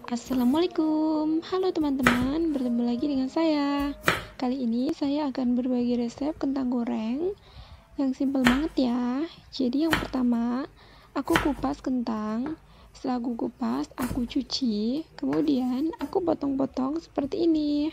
Assalamualaikum, halo teman-teman, bertemu lagi dengan saya. Kali ini saya akan berbagi resep kentang goreng yang simpel banget ya. Jadi yang pertama, aku kupas kentang. Setelah aku kupas, aku cuci, kemudian aku potong-potong seperti ini.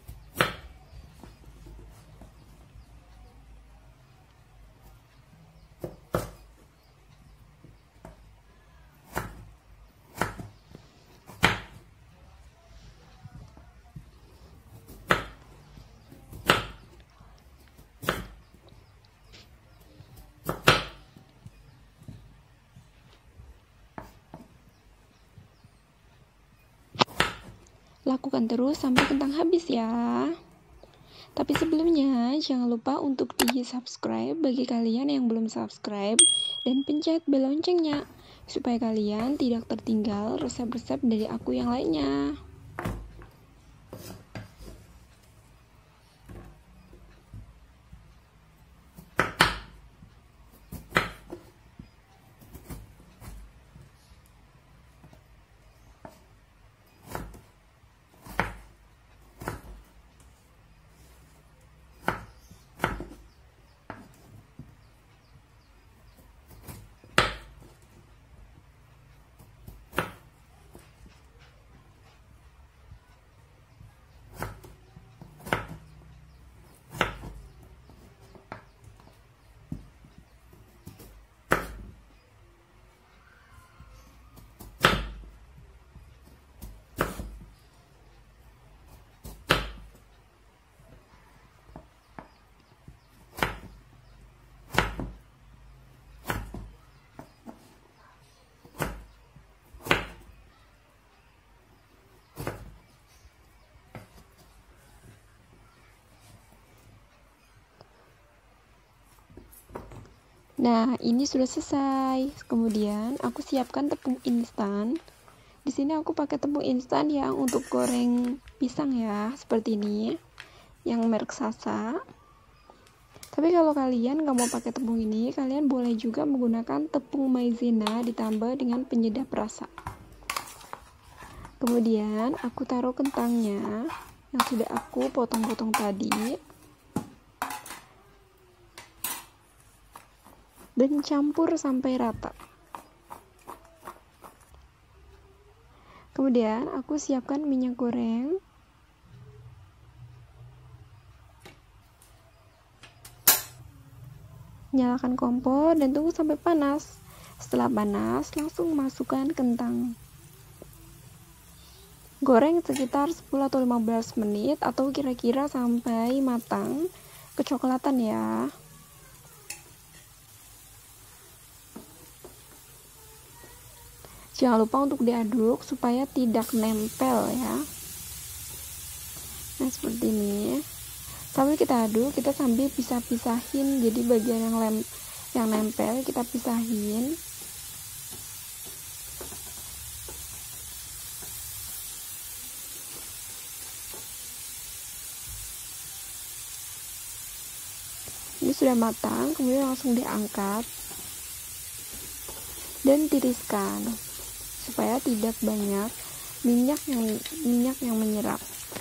Lakukan terus sampai kentang habis ya. Tapi sebelumnya, jangan lupa untuk di-subscribe bagi kalian yang belum subscribe dan pencet bel loncengnya supaya kalian tidak tertinggal resep-resep dari aku yang lainnya. Nah, ini sudah selesai. Kemudian aku siapkan tepung instan. Di sini aku pakai tepung instan yang untuk goreng pisang ya, seperti ini, yang merek Sasa. Tapi kalau kalian nggak mau pakai tepung ini, kalian boleh juga menggunakan tepung maizena ditambah dengan penyedap rasa. Kemudian aku taruh kentangnya yang sudah aku potong-potong tadi. Dan campur sampai rata. Kemudian aku siapkan minyak goreng. Nyalakan kompor dan tunggu sampai panas. Setelah panas, langsung masukkan kentang. Goreng sekitar 10 atau 15 menit atau kira-kira sampai matang kecoklatan ya. Jangan lupa untuk diaduk supaya tidak nempel ya. Nah, seperti ini. Sambil kita aduk, kita sambil pisah-pisahin. Jadi bagian yang nempel kita pisahin. Ini sudah matang, kemudian langsung diangkat dan tiriskan supaya tidak banyak minyak yang menyerap.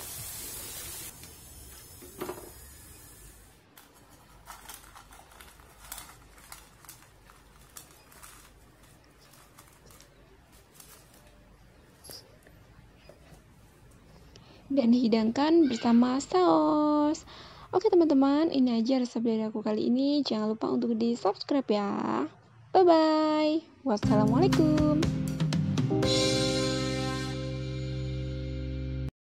Dan hidangkan bersama saus. Oke teman-teman, ini aja resep dari aku kali ini. Jangan lupa untuk di subscribe ya. Bye bye. Wassalamualaikum.